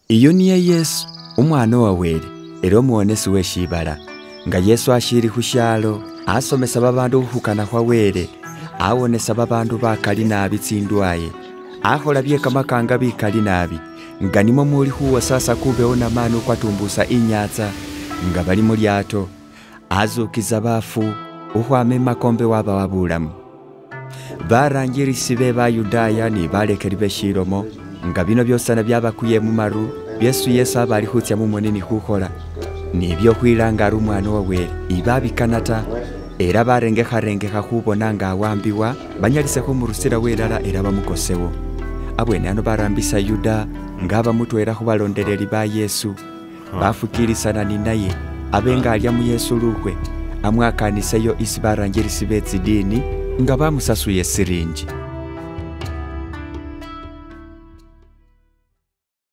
Iyo niye Yesu umwana wa wele era omuwonesi w'eshibala nga Yesu ashiri khushalo asomesa babandu khukhukana khwa wele awonesa babandu bakali nabi tsindwaye akhola byekamakanga bikali nabi nga nimwo muli khuwa sasa kubewo na mani ukwatumbusa inyatsa nga bali mu lyato azukiza bafu ukhwama emakombe waba wabulamu barangirisi be bayudaya ni balekeli beshilomo nga bino byosana byabakuye mu maru Yesu aba ali khutsya mumonini khukhola nibyo khwilanga ari umwana wa wele ibabikanata era barengekharengekha khubona nga awambiwa banyalisekho murusira welala era bamukosewo abwene ano barambisa Yuda nga bamutwela khubalondeleli ba Yesu bafukilisana ni naye abenga alya mu Yesu lukhwe amwakaniseyo isi barangirisi betsidini nga bamusasuye sirinji